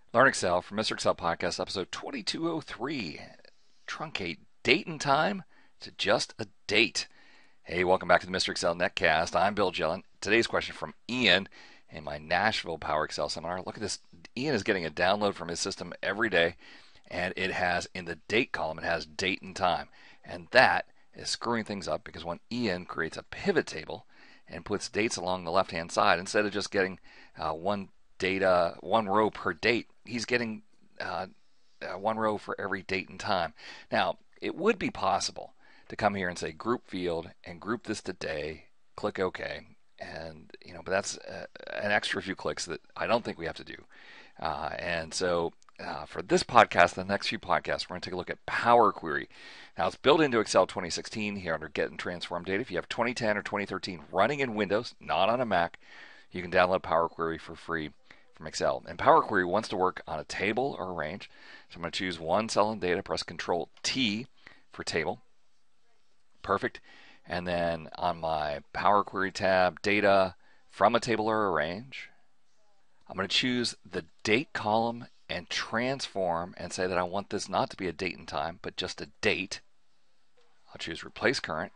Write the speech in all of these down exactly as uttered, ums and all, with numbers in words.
Learn Excel from Mister Excel Podcast, episode twenty-two oh three. Truncate date and time to just a date. Hey, welcome back to the Mister Excel Netcast. I'm Bill Gillen. Today's question from Ian in my Nashville Power Excel seminar. Look at this. Ian is getting a download from his system every day, and it has, in the date column, it has date and time. And that is screwing things up because when Ian creates a pivot table and puts dates along the left-hand side, instead of just getting uh, one data, one row per date, he's getting uh, uh, one row for every date and time. Now, it would be possible to come here and say group field and group this to day, click OK, and you know, but that's uh, an extra few clicks that I don't think we have to do. Uh, and so uh, for this podcast, the next few podcasts, we're going to take a look at Power Query. Now, it's built into Excel twenty sixteen here under Get and Transform Data. If you have twenty ten or twenty thirteen running in Windows, not on a Mac, you can download Power Query for free from Excel. And Power Query wants to work on a table or a range. So I'm going to choose one cell in data, press Control T for table. Perfect. And then on my Power Query tab, data from a table or a range, I'm going to choose the date column and transform and say that I want this not to be a date and time, but just a date. I'll choose replace current,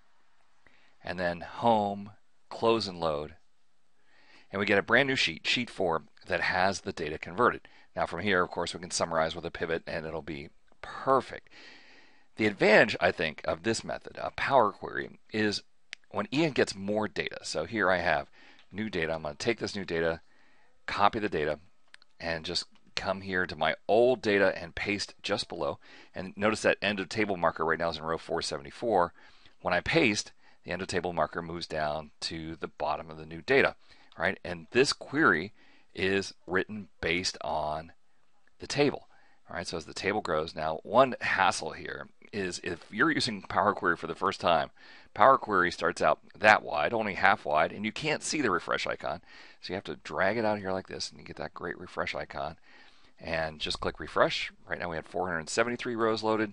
and then home, close and load. And we get a brand new sheet, sheet four, that has the data converted. Now from here, of course, we can summarize with a pivot and it'll be perfect. The advantage, I think, of this method, a Power Query, is when Ian gets more data. So here I have new data. I'm going to take this new data, copy the data, and just come here to my old data and paste just below. And notice that end of table marker right now is in row four seventy-four. When I paste, the end of table marker moves down to the bottom of the new data. Right? And this query is written based on the table. All right, so as the table grows, now one hassle here is if you're using Power Query for the first time, Power Query starts out that wide, only half wide, and you can't see the refresh icon. So you have to drag it out here like this, and you get that great refresh icon. And just click refresh. Right now we had four hundred seventy-three rows loaded,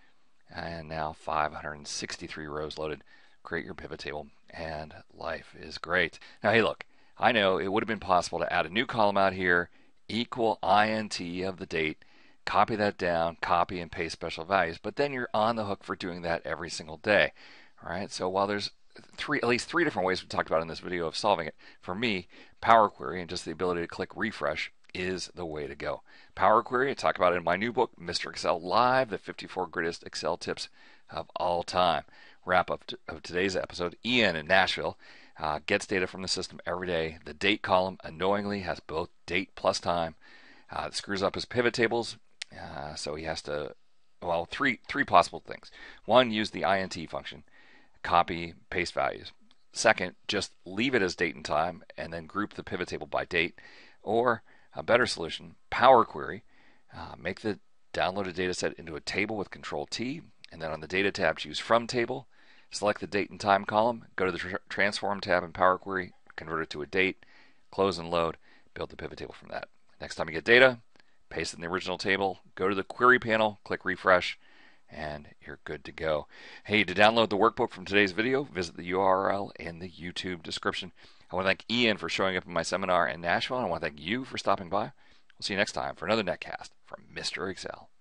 and now five hundred sixty-three rows loaded. Create your pivot table, and life is great. Now, hey, look. I know it would have been possible to add a new column out here, equal int of the date, copy that down, copy and paste special values, but then you're on the hook for doing that every single day. All right, so while there's three, at least three different ways we talked about in this video of solving it, for me, Power Query and just the ability to click refresh is the way to go. Power Query, I talk about it in my new book, Mister Excel Live, the fifty-four greatest Excel tips of all time. Wrap up of today's episode, Ian in Nashville. Uh, gets data from the system every day. The date column annoyingly has both date plus time. Uh, it screws up his pivot tables, uh, so he has to, well, three three possible things. One, use the int function, copy, paste values. Second, just leave it as date and time and then group the pivot table by date. Or a better solution, Power Query, uh, make the downloaded data set into a table with Control T, and then on the data tab choose from table. Select the date and time column, go to the tr transform tab in Power Query, convert it to a date, close and load, build the pivot table from that. Next time you get data, paste it in the original table, go to the query panel, click refresh, and you're good to go. Hey, to download the workbook from today's video, visit the U R L in the YouTube description. I want to thank Ian for showing up in my seminar in Nashville, and I want to thank you for stopping by. We'll see you next time for another netcast from Mister Excel.